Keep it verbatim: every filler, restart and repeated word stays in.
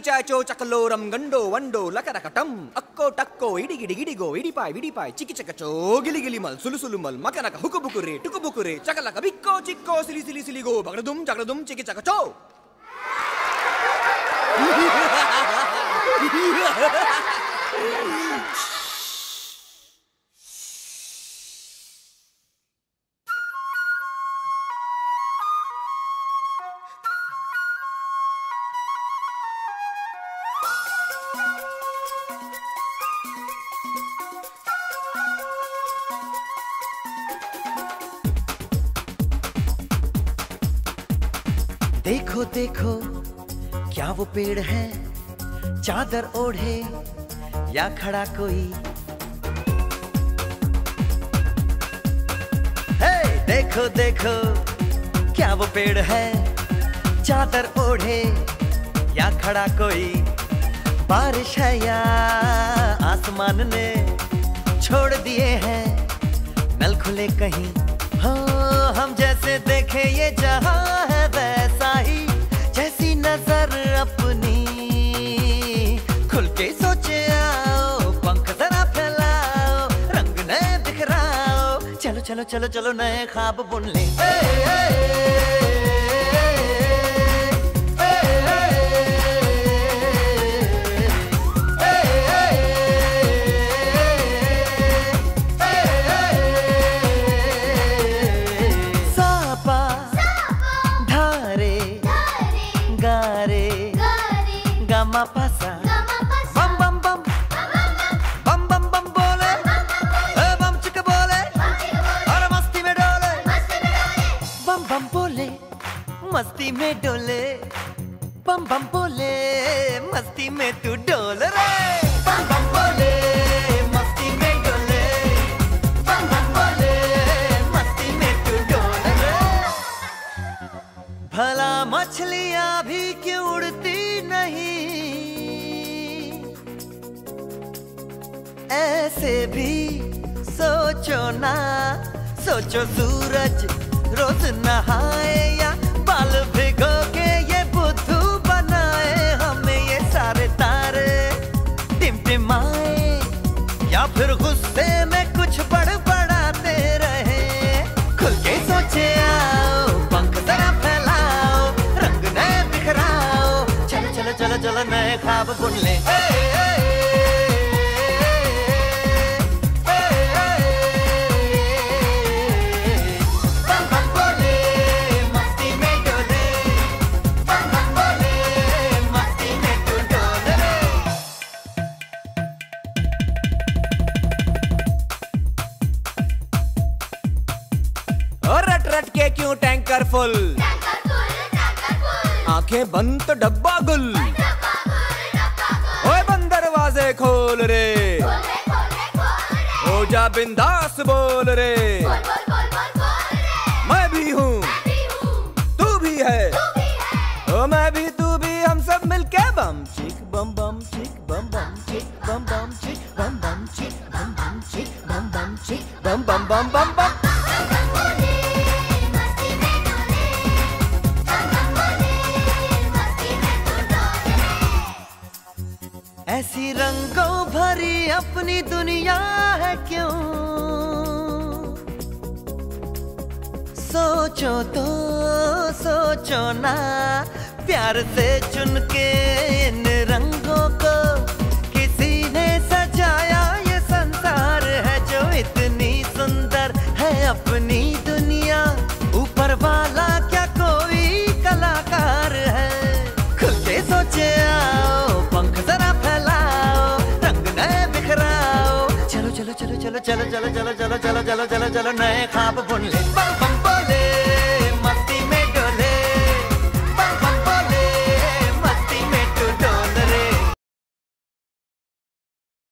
చాచో చకలోరం గండో వండో లకరకటం అక్కో టక్కో ఇడిగిడి గిడిగో ఇడిపాయ్ విడిపాయ్ చికి చకచో గిలిగిలి మల్ సులుసులు మల్ మకనక హుకుబుకురే టుకుబుకురే చకలక బిక్కో చిక్కో సిలి సిలి సిలిగో బగడదుం జగడదుం చికి చకచో. देखो देखो क्या वो पेड़ है, चादर ओढ़े या खड़ा कोई. हे देखो देखो क्या वो पेड़ है, चादर ओढ़े या खड़ा कोई. बारिश है या आसमान ने छोड़ दिए हैं नल खुले कहीं. हाँ हम जैसे देखे ये जहां है वैसा ही, जैसी नजर अपनी खुल के सोचे आओ. पंख जरा फैलाओ, रंग नए बिखराओ. चलो चलो चलो चलो नए ख्वाब बुन ले. ए, ए, ए, Gama pasa, bam bam bam, bam bam bam bole, bam chika bole, और मस्ती में डोले, bam bam bole, मस्ती में डोले, bam bam bole, मस्ती में तू डोल रे. Bam bam bole, मस्ती में डोले, bam bam bole, मस्ती में तू डोल रे. भला मछलियां भी क्यों उड़ती नहीं, ऐसे भी सोचो ना. सोचो सूरज रोज नहाए या बाल भिगो के ये बुद्धू बनाए. हमें ये सारे तारे टिमटिमाए या फिर गुस्से में कुछ बड़बड़ाते रहे. खुल के सोचे आओ, पंख जरा फैलाओ, रंग नए बिखराओ. चलो चलो चलो चलो नए ख्वाब बुन ले. ए, ए, रट रट के क्यों टैंकर फुल, आंखें बंद तो डब्बा गुल. ओए बंद दरवाजे खोल रे, हो जा बिंदास बोल रे. मैं भी हूँ तू भी है, ओ मैं भी तू भी, हम सब मिलके बम चिक बम बम चिक बम बम चिक बम बम चिक बम बम चिक बम बम चिक बम बम चिक बम बम बम बम बम. ऐसी रंगों भरी अपनी दुनिया है क्यों, सोचो तो सोचो ना. प्यार से चुन के इन रंगों को किसी ने सजाया. ये संसार है जो इतनी सुंदर है अपनी दुनिया. ऊपर वाला क्या कोई कलाकार है. खुल के सोचे आओ, पंख जरा फैलाओ, रंग नए बिखराओ. चलो चलो चलो चलो चलो चलो चलो चलो चलो चलो चलो चलो नए ख्वाब बुन ले. बम बम बोले.